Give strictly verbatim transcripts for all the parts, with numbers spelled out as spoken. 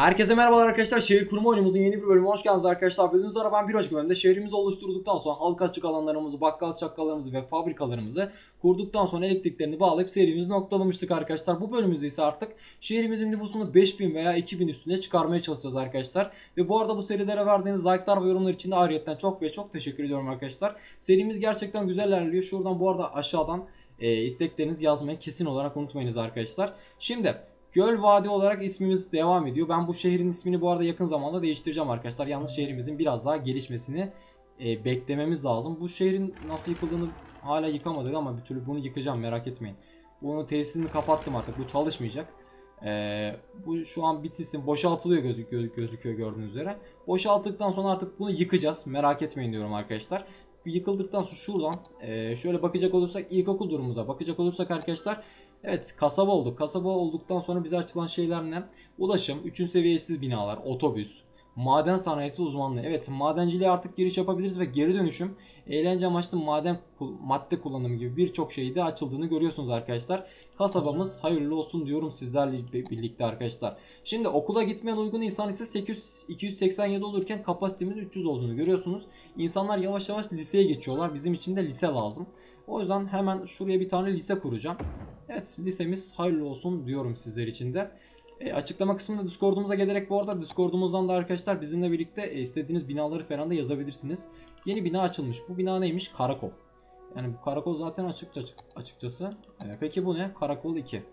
Herkese merhabalar arkadaşlar. Şehir kurma oyunumuzun yeni bir bölümüne hoş geldiniz arkadaşlar. Bildiğiniz üzere ben bir önceki bölümde şehrimizi oluşturduktan sonra halka açık alanlarımızı, bakkal çakkallarımızı ve fabrikalarımızı kurduktan sonra elektriklerini bağlayıp serimizi noktalamıştık arkadaşlar. Bu bölümümüzde ise artık şehrimizin nüfusunu beş bin veya iki bin üstüne çıkarmaya çalışacağız arkadaşlar. Ve bu arada bu serilere verdiğiniz like'lar ve yorumlar için de ayrıyetten çok ve çok teşekkür ediyorum arkadaşlar. Serimiz gerçekten güzel ilerliyor. Şuradan bu arada aşağıdan e, isteklerinizi yazmayı kesin olarak unutmayınız arkadaşlar. Şimdi Göl Vadi olarak ismimiz devam ediyor. Ben bu şehrin ismini bu arada yakın zamanda değiştireceğim arkadaşlar. Yalnız şehrimizin biraz daha gelişmesini e, beklememiz lazım. Bu şehrin nasıl yıkıldığını hala yıkamadık ama bir türlü bunu yıkacağım, merak etmeyin. Bunun tesisini kapattım artık, bu çalışmayacak. E, bu şu an bitilsin, boşaltılıyor gözüküyor, gözüküyor gördüğünüz üzere. Boşalttıktan sonra artık bunu yıkacağız, merak etmeyin diyorum arkadaşlar. Yıkıldıktan sonra şuradan e, şöyle bakacak olursak, ilkokul durumumuza bakacak olursak arkadaşlar. Evet, kasaba olduk. Kasaba olduktan sonra bize açılan şeyler ne? Ulaşım, üçüncü seviyesiz binalar, otobüs, maden sanayisi uzmanlığı. Evet, madenciliğe artık giriş yapabiliriz ve geri dönüşüm, eğlence amaçlı maden madde kullanımı gibi birçok şeyde açıldığını görüyorsunuz arkadaşlar. Kasabamız hayırlı olsun diyorum sizlerle birlikte arkadaşlar. Şimdi okula gitmeyen uygun insan ise sekiz yüz, iki yüz seksen yedi olurken kapasitemin üç yüz olduğunu görüyorsunuz. İnsanlar yavaş yavaş liseye geçiyorlar. Bizim için de lise lazım. O yüzden hemen şuraya bir tane lise kuracağım. Evet, lisemiz hayırlı olsun diyorum sizler için de. E, açıklama kısmında Discord'umuza gelerek bu arada Discord'umuzdan da arkadaşlar bizimle birlikte e, istediğiniz binaları falan da yazabilirsiniz. Yeni bina açılmış. Bu bina neymiş? Karakol. Yani bu karakol zaten açıkça açık, açıkçası. E, peki bu ne? Karakol iki.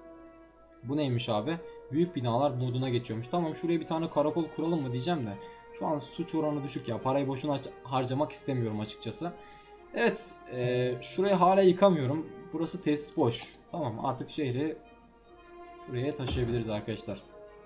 Bu neymiş abi? Büyük binalar moduna geçiyormuş. Tamam, şuraya bir tane karakol kuralım mı diyeceğim de. Şu an suç oranı düşük ya. Parayı boşuna harcamak istemiyorum açıkçası. Evet, e, şurayı hala yıkamıyorum. Burası tesis boş. Tamam, artık şehri şuraya taşıyabiliriz arkadaşlar.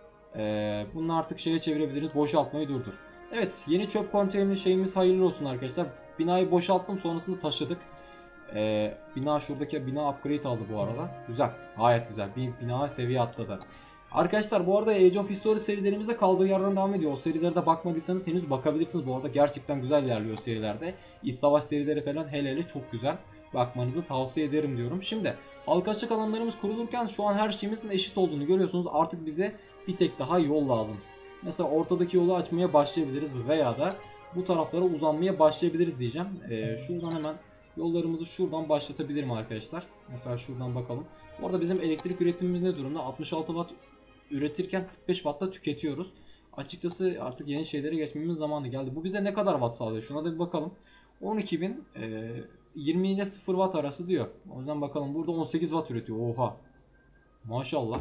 E, bunu artık şeye çevirebiliriz. Boşaltmayı durdur. Evet, yeni çöp konteynerli şeyimiz hayırlı olsun arkadaşlar. Binayı boşalttım, sonrasında taşıdık. E, bina şuradaki bina upgrade aldı bu arada. Güzel, gayet güzel. Bir bina seviye atladı. Arkadaşlar bu arada Age of History serilerimizde kaldığı yerden devam ediyor. O serilere de bakmadıysanız henüz bakabilirsiniz. Bu arada gerçekten güzel ilerliyor serilerde. İç savaş serileri falan hele hele çok güzel. Bakmanızı tavsiye ederim diyorum. Şimdi halka açık alanlarımız kurulurken şu an her şeyimizin eşit olduğunu görüyorsunuz. Artık bize bir tek daha yol lazım. Mesela ortadaki yolu açmaya başlayabiliriz veya da bu taraflara uzanmaya başlayabiliriz diyeceğim. Ee, şuradan hemen yollarımızı şuradan başlatabilirim arkadaşlar. Mesela şuradan bakalım. Bu arada bizim elektrik üretimimiz ne durumda? altmış altı watt üretirken kırk beş wattta tüketiyoruz. Açıkçası artık yeni şeylere geçmemiz zamanı geldi. Bu bize ne kadar watt sağlıyor? Şuna da bir bakalım. on iki bin e, yirmi ile sıfır watt arası diyor. O yüzden bakalım, burada on sekiz watt üretiyor. Oha. Maşallah.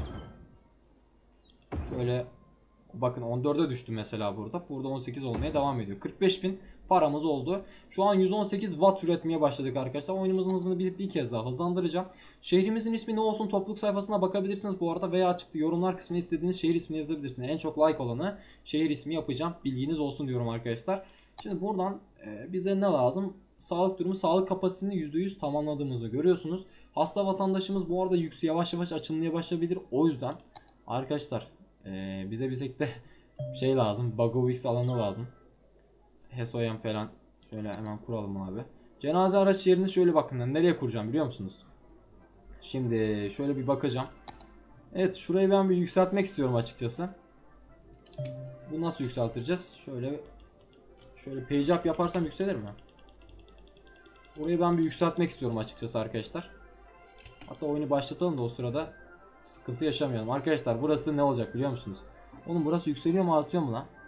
Şöyle bakın, on dörde düştü mesela burada. Burada on sekiz olmaya devam ediyor. kırk beş bin paramız oldu. Şu an yüz on sekiz watt üretmeye başladık arkadaşlar. Oyunumuzun hızını bir, bir kez daha hızlandıracağım. Şehrimizin ismi ne olsun topluluk sayfasına bakabilirsiniz bu arada veya açıkta yorumlar kısmına istediğiniz şehir ismini yazabilirsiniz. En çok like olanı şehir ismi yapacağım. Bilginiz olsun diyorum arkadaşlar. Şimdi buradan e, bize ne lazım? Sağlık durumu, sağlık kapasitesini yüzde yüz tamamladığımızı görüyorsunuz. Hasta vatandaşımız bu arada yüksek yavaş yavaş açılmaya başlayabilir. O yüzden arkadaşlar e, bize bir sekte şey lazım. Bagovix alanı lazım. Hesoyan falan. Şöyle hemen kuralım abi. Cenaze araç yerini şöyle bakın. Nereye kuracağım biliyor musunuz? Şimdi şöyle bir bakacağım. Evet, şurayı ben bir yükseltmek istiyorum açıkçası. Bu nasıl yükselteceğiz? Şöyle şöyle page up yaparsam yükselir mi? Burayı ben bir yükseltmek istiyorum açıkçası arkadaşlar. Hatta oyunu başlatalım da o sırada sıkıntı yaşamayalım. Arkadaşlar burası ne olacak biliyor musunuz? Oğlum burası yükseliyor mu, artıyor mu lan?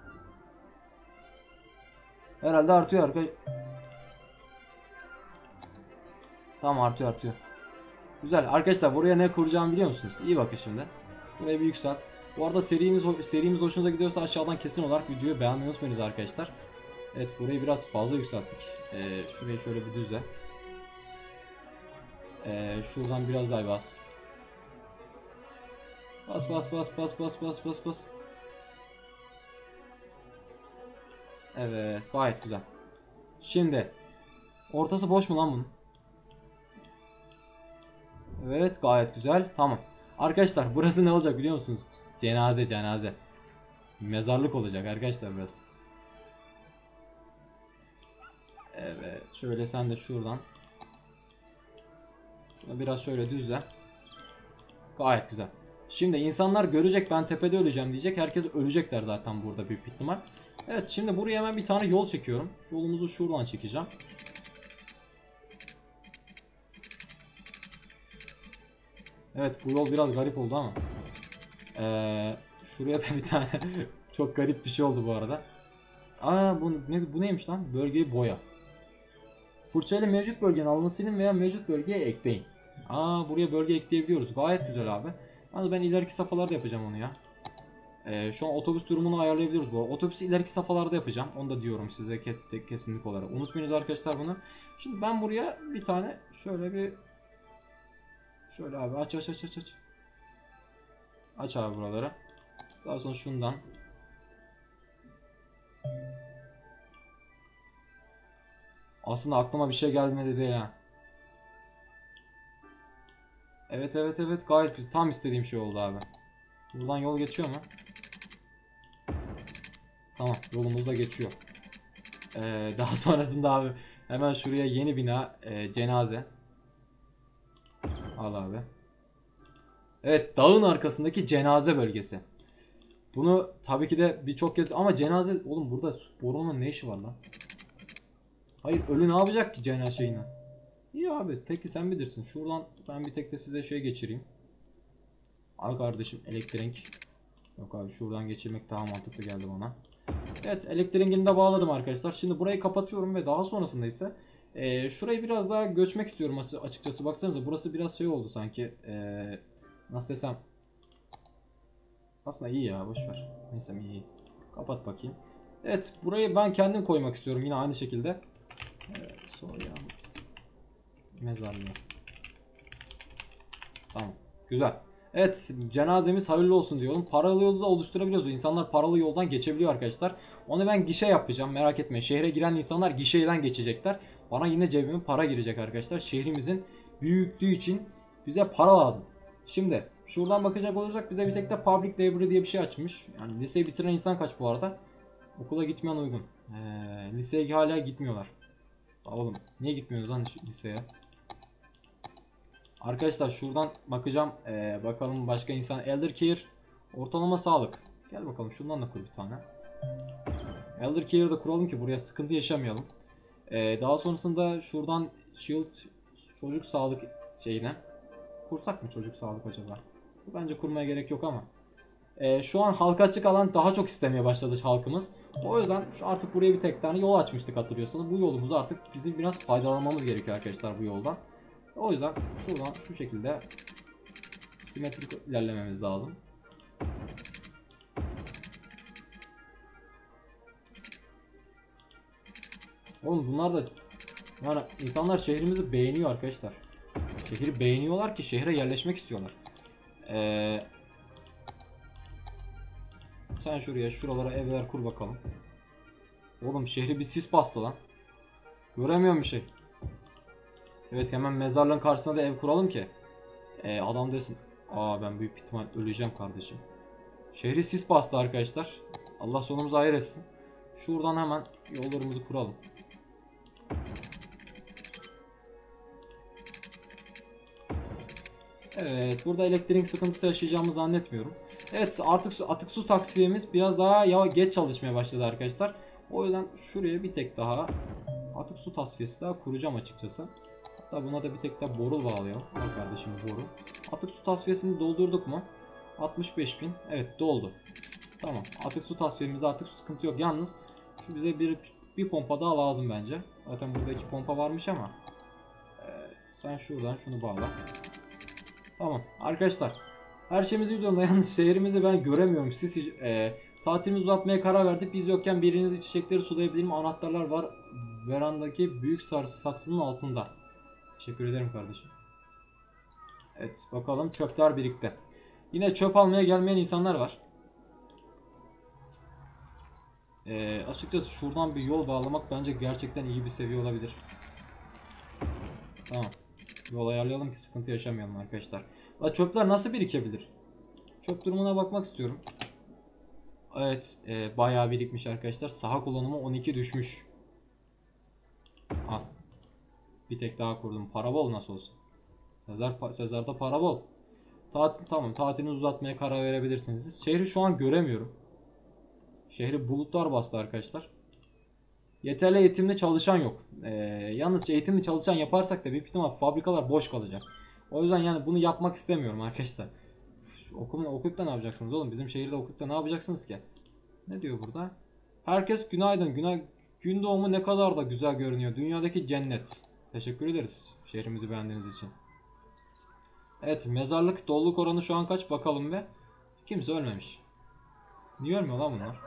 Herhalde artıyor arkadaşlar. Tamam, artıyor artıyor. Güzel arkadaşlar, buraya ne kuracağımı biliyor musunuz? İyi bakın şimdi. Şurayı bir yükselt. Bu arada serimiz, serimiz hoşunuza gidiyorsa aşağıdan kesin olarak videoyu beğenmeyi unutmayınız arkadaşlar. Evet, burayı biraz fazla yükselttik. Ee, şurayı şöyle bir düzle. Ee, şuradan biraz daha bas. Bas bas bas bas bas bas bas bas. Evet, gayet güzel. Şimdi ortası boş mu lan bunun? Evet, gayet güzel. Tamam. Arkadaşlar burası ne olacak biliyor musunuz? Cenaze cenaze. Mezarlık olacak arkadaşlar burası. Evet, şöyle sen de şuradan. Şunu biraz şöyle düzle. Gayet güzel. Şimdi insanlar görecek ben tepede öleceğim diyecek. Herkes ölecekler zaten burada büyük ihtimal. Evet şimdi buraya hemen bir tane yol çekiyorum. Yolumuzu şuradan çekeceğim. Evet bu yol biraz garip oldu ama. Ee, şuraya da bir tane çok garip bir şey oldu bu arada. Aa bu, ne, bu neymiş lan? Bölgeyi boya. Fırçayla mevcut bölgenin alnını silin veya mevcut bölgeye ekleyin. Aa buraya bölge ekleyebiliyoruz. Gayet güzel abi. Yalnız ben ileriki safhalarda yapacağım onu ya. Ee, şu an otobüs durumunu ayarlayabiliyoruz bu arada. Otobüsü ileriki safhalarda yapacağım. Onu da diyorum size kesinlik olarak. Unutmayınız arkadaşlar bunu. Şimdi ben buraya bir tane şöyle bir şöyle abi aç aç aç aç aç. Aç abi buraları. Daha sonra şundan. Aslında aklıma bir şey gelmedi değil ha. Evet evet evet gayet güzel. Tam istediğim şey oldu abi. Buradan yol geçiyor mu? Tamam yolumuz da geçiyor. Ee, daha sonrasında abi hemen şuraya yeni bina e, cenaze. Al abi. Evet dağın arkasındaki cenaze bölgesi. Bunu tabii ki de birçok kez ama cenaze oğlum burada borunun ne işi var lan? Hayır ölü ne yapacak ki cenaze şeyine? İyi abi peki sen bilirsin. Şuradan ben bir tek de size şey geçireyim. Al kardeşim elektrik. Yok abi şuradan geçirmek daha mantıklı geldi bana. Evet elektriğini de bağladım arkadaşlar. Şimdi burayı kapatıyorum ve daha sonrasında ise e, şurayı biraz daha göçmek istiyorum açıkçası. Baksanıza burası biraz şey oldu sanki. E, nasıl desem. Aslında iyi ya boşver. Neyse iyi. Kapat bakayım. Evet burayı ben kendim koymak istiyorum yine aynı şekilde. Evet, sonra mezarlığı. Tamam. Güzel. Evet cenazemiz hayırlı olsun diyorum. Paralı yolu da oluşturabiliyoruz. İnsanlar paralı yoldan geçebiliyor arkadaşlar. Onu ben gişe yapacağım merak etmeyin. Şehre giren insanlar gişeden geçecekler. Bana yine cebime para girecek arkadaşlar. Şehrimizin büyüklüğü için bize para lazım. Şimdi şuradan bakacak olursak bize bir tek de public library diye bir şey açmış. Yani liseyi bitiren insan kaç bu arada? Okula gitmeyen uygun. Ee, liseye hala gitmiyorlar. Aa, oğlum niye gitmiyoruz lan liseye? Arkadaşlar şuradan bakacağım. Ee, bakalım başka insan. Elder Care. Ortalama sağlık. Gel bakalım şundan da kur bir tane. Elder Care'ı da kuralım ki buraya sıkıntı yaşamayalım. Ee, daha sonrasında şuradan Shield çocuk sağlık şeyine. Kursak mı çocuk sağlık acaba? Bence kurmaya gerek yok ama. Ee, şu an halka açık alan daha çok istemeye başladı halkımız. O yüzden artık buraya bir tek tane yol açmıştık hatırlıyorsanız. Bu yolumuzu artık bizim biraz faydalanmamız gerekiyor arkadaşlar bu yoldan. O yüzden şuradan şu şekilde simetrik ilerlememiz lazım. Oğlum bunlar da yani insanlar şehrimizi beğeniyor arkadaşlar. Şehri beğeniyorlar ki şehre yerleşmek istiyorlar. Ee, sen şuraya şuralara evler kur bakalım. Oğlum şehri bir sis bastı lan. Göremiyorum bir şey. Evet hemen mezarlığın karşısına da ev kuralım ki ee, adam desin aa ben büyük ihtimal öleceğim kardeşim. Şehri sis bastı arkadaşlar. Allah sonumuzu hayır etsin. Şuradan hemen yollarımızı kuralım. Evet burada elektrik sıkıntısı yaşayacağımızı zannetmiyorum. Evet artık su, atık su takviyemiz biraz daha ya geç çalışmaya başladı arkadaşlar. O yüzden şuraya bir tek daha atık su tasfiyesi daha kuracağım açıkçası. Hatta buna da bir tek daha boru bağlayalım. Al kardeşim boru. Atık su tasfiyesini doldurduk mu? altmış beş bin. Evet doldu. Tamam. Atık su tasfiyemizde artık sıkıntı yok. Yalnız şu bize bir bir pompa daha lazım bence. Zaten burada iki pompa varmış ama e, sen şuradan şunu bağla. Tamam arkadaşlar. Her şeyimizi biliyorum. Yalnız şehrimizi ben göremiyorum. Siz e, tatilimizi uzatmaya karar verdik. Biz yokken biriniz çiçekleri sulayabilir mi? Anahtarlar var. Verandaki büyük saksının altında. Teşekkür ederim kardeşim. Evet bakalım çöpler birikti. Yine çöp almaya gelmeyen insanlar var. Ee, açıkçası şuradan bir yol bağlamak bence gerçekten iyi bir seviye olabilir. Tamam. Yol ayarlayalım ki sıkıntı yaşamayalım arkadaşlar. La çöpler nasıl birikebilir? Çöp durumuna bakmak istiyorum. Evet e, bayağı birikmiş arkadaşlar. Saha kullanımı on iki düşmüş. Al. Bir tek daha kurdum. Para bol nasıl olsun. Sezar, Sezar'da para bol. Tatil, tamam, tatilini uzatmaya karar verebilirsiniz. Siz şehri şu an göremiyorum. Şehri bulutlar bastı arkadaşlar. Yeterli eğitimli çalışan yok. Ee, yalnız eğitimli çalışan yaparsak da büyük ihtimal fabrikalar boş kalacak. O yüzden yani bunu yapmak istemiyorum arkadaşlar. Okuma, okuyup da ne yapacaksınız oğlum? Bizim şehirde okuyup da ne yapacaksınız ki? Ne diyor burada? Herkes günaydın. Günay gün doğumu ne kadar da güzel görünüyor. Dünyadaki cennet. Teşekkür ederiz şehrimizi beğendiğiniz için. Evet, mezarlık doluluk oranı şu an kaç bakalım ve kimse ölmemiş. Niye ölmüyor lan bunlar?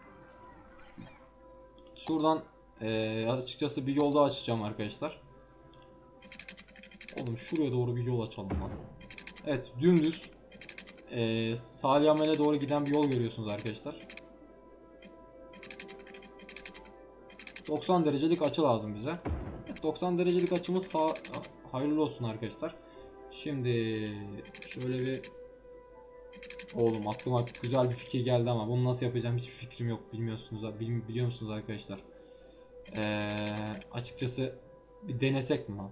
Şuradan ee, açıkçası bir yol daha açacağım arkadaşlar. Oğlum şuraya doğru bir yol açalım lan. Evet, dümdüz ee, Salyamel'e doğru giden bir yol görüyorsunuz arkadaşlar. doksan derecelik açı lazım bize. doksan derecelik açımız sağ... hayırlı olsun arkadaşlar. Şimdi şöyle bir, oğlum aklıma güzel bir fikir geldi ama bunu nasıl yapacağım hiçbir fikrim yok, bilmiyorsunuz, bil, biliyor musunuz arkadaşlar? Ee, açıkçası bir denesek mi lan?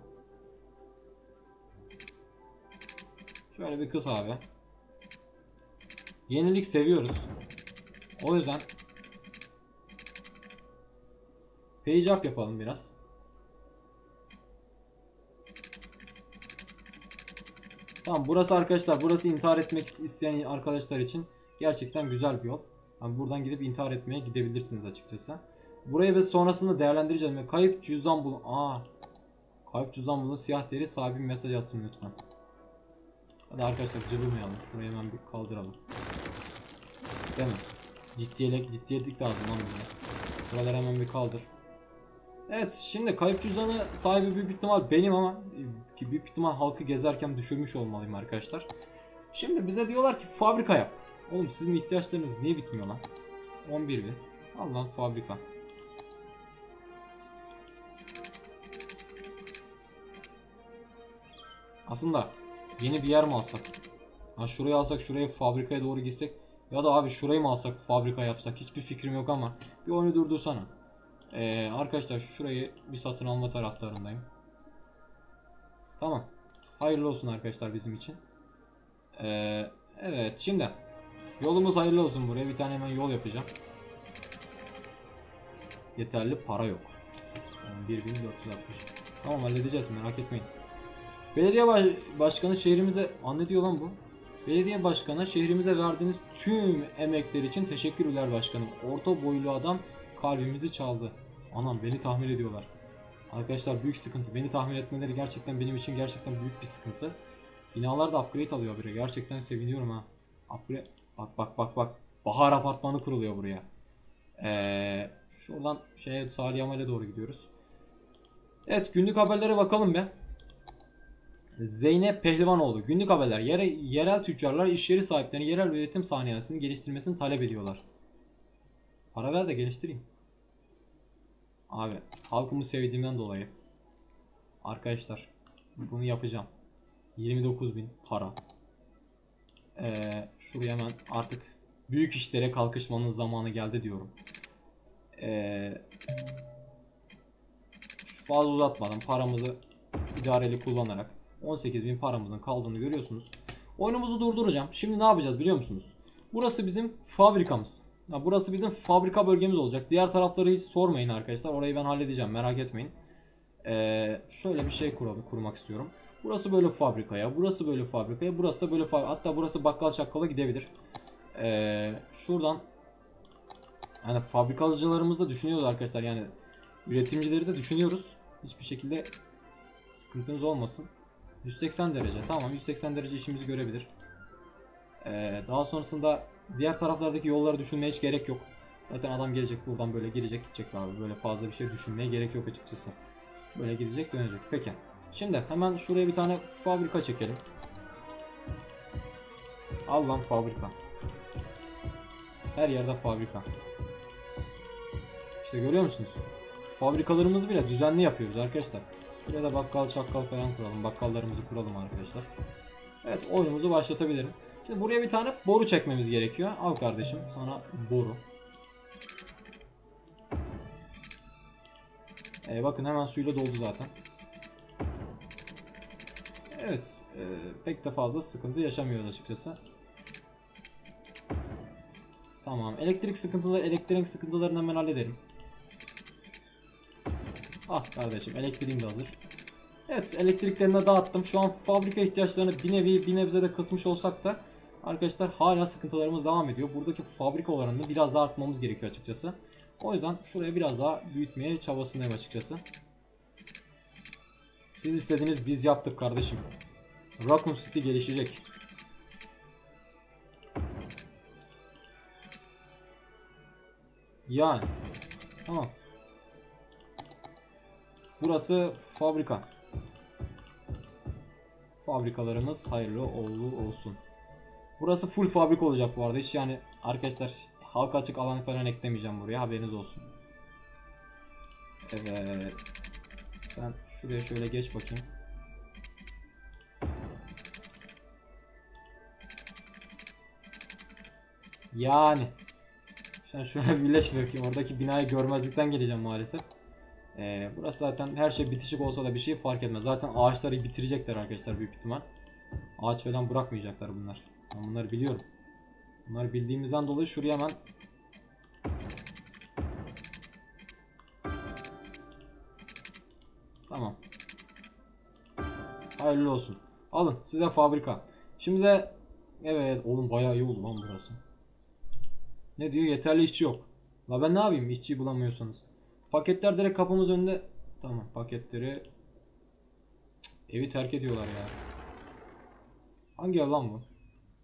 Şöyle bir kız abi. Yenilik seviyoruz. O yüzden page up yapalım biraz. Tamam, burası arkadaşlar, burası intihar etmek isteyen arkadaşlar için gerçekten güzel bir yol. Yani buradan gidip intihar etmeye gidebilirsiniz açıkçası. Burayı biz sonrasında değerlendireceğiz. Kayıp cüzdan bulun. Aa. Kayıp cüzdan bulun. Siyah deri sahibi bir mesaj yazsın lütfen. Hadi arkadaşlar cıvımayalım. Şurayı hemen bir kaldıralım. Değil mi? Ciddiyelik, ciddiyetlik lazım lan bize. Şuraları hemen bir kaldır. Evet, şimdi kayıp cüzdanı sahibi büyük ihtimal benim ama ki büyük ihtimal halkı gezerken düşürmüş olmalıyım arkadaşlar. Şimdi bize diyorlar ki fabrika yap. Oğlum sizin ihtiyaçlarınız niye bitmiyor lan? on bir bin. Al lan fabrika. Aslında yeni bir yer mi alsak? Ha, şurayı alsak, şuraya fabrikaya doğru gitsek. Ya da abi şurayı mı alsak, fabrika yapsak, hiçbir fikrim yok ama bir onu durdursana. Ee, arkadaşlar şurayı bir satın alma taraftarındayım. Tamam. Hayırlı olsun arkadaşlar bizim için. Ee, evet şimdi yolumuz hayırlı olsun, buraya bir tane hemen yol yapacağım. Yeterli para yok. on bir bin dört yüz altmış. Tamam, halledeceğiz, merak etmeyin. Belediye baş başkanı şehrimize... Aa, ne diyor lan bu? Belediye başkanı şehrimize verdiğiniz tüm emekler için teşekkürler başkanım. Orta boylu adam kalbimizi çaldı. Anam, beni tahmin ediyorlar. Arkadaşlar büyük sıkıntı. Beni tahmin etmeleri gerçekten benim için gerçekten büyük bir sıkıntı. Binalarda upgrade alıyor biri. Gerçekten seviniyorum ha. Upgrade... Bak bak bak bak. Bahar apartmanı kuruluyor buraya. Ee, şuradan şeye, Salyamel'e doğru gidiyoruz. Evet, günlük haberlere bakalım be. Zeynep Pehlivanoğlu. Günlük haberler. Yere, yerel tüccarlar iş yeri sahiplerinin yerel üretim sanayisini geliştirmesini talep ediyorlar. Para ver de geliştireyim. Abi halkımı sevdiğimden dolayı arkadaşlar bunu yapacağım. yirmi dokuz bin para. Ee, şuraya hemen artık büyük işlere kalkışmanın zamanı geldi diyorum. Ee, fazla uzatmadan paramızı idareli kullanarak on sekiz bin paramızın kaldığını görüyorsunuz. Oyunumuzu durduracağım. Şimdi ne yapacağız biliyor musunuz? Burası bizim fabrikamız. Ya burası bizim fabrika bölgemiz olacak. Diğer tarafları hiç sormayın arkadaşlar. Orayı ben halledeceğim, merak etmeyin. Ee, şöyle bir şey kuralım, kurmak istiyorum. Burası böyle fabrikaya, burası böyle fabrikaya, burası da böyle fabrikaya. Hatta burası bakkal şakkala gidebilir. Ee, şuradan hani fabrikacılarımızı da düşünüyoruz arkadaşlar. Yani üretimcileri de düşünüyoruz. Hiçbir şekilde sıkıntınız olmasın. yüz seksen derece, tamam, yüz seksen derece işimizi görebilir. Ee, daha sonrasında diğer taraflardaki yolları düşünmeye hiç gerek yok. Zaten adam gelecek buradan böyle girecek gidecek abi. Böyle fazla bir şey düşünmeye gerek yok açıkçası. Böyle gidecek dönecek. Peki. Şimdi hemen şuraya bir tane fabrika çekelim. Al lan fabrika. Her yerde fabrika. İşte görüyor musunuz? Fabrikalarımızı bile düzenli yapıyoruz arkadaşlar. Şuraya da bakkal çakkal falan kuralım. Bakkallarımızı kuralım arkadaşlar. Evet, oyunumuzu başlatabilirim. Şimdi buraya bir tane boru çekmemiz gerekiyor. Al kardeşim sana boru. Ee, bakın hemen suyla doldu zaten. Evet, e, pek de fazla sıkıntı yaşamıyoruz açıkçası. Tamam, elektrik sıkıntıları, elektrik sıkıntılarını hemen halledelim. Ah kardeşim, elektriğim de hazır. Evet, elektriklerini dağıttım. Şu an fabrika ihtiyaçlarını bir nevi bir nebze de kısmış olsak da arkadaşlar hala sıkıntılarımız devam ediyor. Buradaki fabrika oranını biraz daha artmamız gerekiyor açıkçası. O yüzden şuraya biraz daha büyütmeye çabasındayım açıkçası. Siz istediniz, biz yaptık kardeşim. Raccoon City gelişecek. Yani. Tamam. Burası fabrika. Fabrikalarımız hayırlı uğurlu olsun. Burası full fabrika olacak bu arada. Hiç yani arkadaşlar halka açık alan falan eklemeyeceğim buraya, haberiniz olsun. Evet. Sen şuraya şöyle geç bakayım. Yani. Sen şöyle birleş bakayım. Oradaki binayı görmezlikten geleceğim maalesef. Ee, burası zaten her şey bitişik olsa da bir şey fark etmez. Zaten ağaçları bitirecekler arkadaşlar büyük ihtimal. Ağaç falan bırakmayacaklar bunlar. Ben bunları biliyorum. Bunları bildiğimizden dolayı şuraya hemen tamam. Hayırlı olsun. Alın size fabrika. Şimdi de evet oğlum bayağı iyi oldu lan burası. Ne diyor? Yeterli işçi yok. La ben ne yapayım işçiyi bulamıyorsanız. Paketler direkt kapımız önünde. Tamam paketleri. Evi terk ediyorlar ya. Hangi ev lan bu?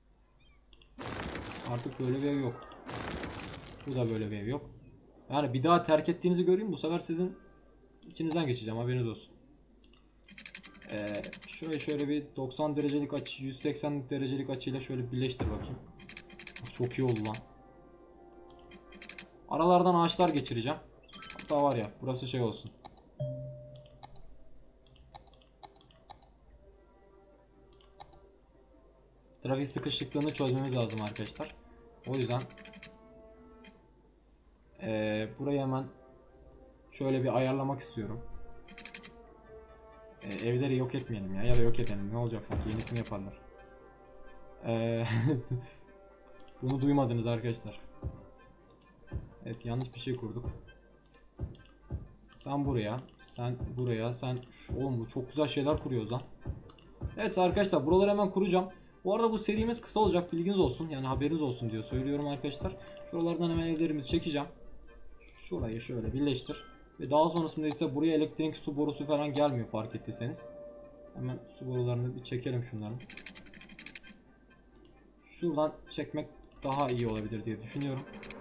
Artık böyle bir ev yok. Bu da böyle bir ev yok. Yani bir daha terk ettiğinizi göreyim, bu sefer sizin içinizden geçeceğim, haberiniz olsun. Ee, şurayı şöyle bir doksan derecelik açı, yüz seksen derecelik açıyla şöyle birleştir bakayım. Çok iyi oldu lan. Aralardan ağaçlar geçireceğim. Hatta var ya burası şey olsun. Trafik sıkışıklığını çözmemiz lazım arkadaşlar. O yüzden ee, burayı hemen şöyle bir ayarlamak istiyorum. Ee, evleri yok etmeyelim ya, ya da yok edelim, ne olacak sanki yenisini yaparlar. Ee, bunu duymadınız arkadaşlar. Evet yanlış bir şey kurduk. Sen buraya, sen buraya, sen şu, oğlum bu çok güzel şeyler kuruyoruz lan. Evet arkadaşlar buraları hemen kuracağım. Bu arada bu serimiz kısa olacak, bilginiz olsun, yani haberiniz olsun diyor söylüyorum arkadaşlar. Şuralardan hemen evlerimizi çekeceğim. Şurayı şöyle birleştir. Ve daha sonrasında ise buraya elektrik su borusu falan gelmiyor fark ettiyseniz. Hemen su borularını bir çekelim şunların. Şuradan çekmek daha iyi olabilir diye düşünüyorum.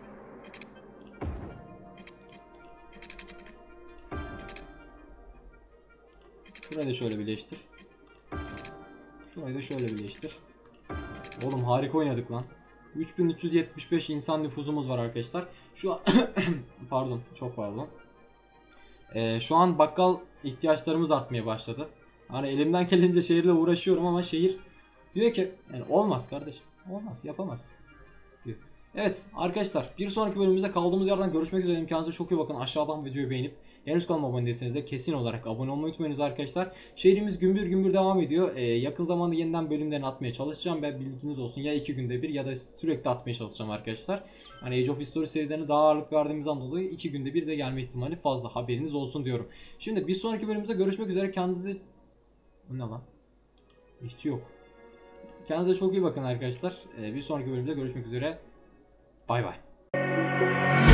Şurayı da şöyle birleştir. Şurayı da şöyle birleştir. Oğlum harika oynadık lan. üç bin üç yüz yetmiş beş insan nüfusumuz var arkadaşlar. Şu an pardon, çok pardon. Ee, şu an bakkal ihtiyaçlarımız artmaya başladı. Hani elimden gelince şehirle uğraşıyorum ama şehir diyor ki yani olmaz kardeşim. Olmaz, yapamaz diyor. Evet arkadaşlar, bir sonraki bölümümüzde kaldığımız yerden görüşmek üzere. Kendinize çok iyi bakın. Aşağıdan videoyu beğenip henüz kanalıma abone değilseniz de kesin olarak abone olmayı unutmayınız arkadaşlar. Şehrimiz gümbür gümbür devam ediyor. Ee, yakın zamanda yeniden bölümlerini atmaya çalışacağım ve bilginiz olsun, ya iki günde bir ya da sürekli atmaya çalışacağım arkadaşlar. Hani Age of History serilerine daha ağırlık verdiğimizden dolayı iki günde bir de gelme ihtimali fazla, haberiniz olsun diyorum. Şimdi bir sonraki bölümümüzde görüşmek üzere. Kendinize... Bu ne lan? İşçi yok. Kendinize çok iyi bakın arkadaşlar. Ee, bir sonraki bölümde görüşmek üzere. Bay bay.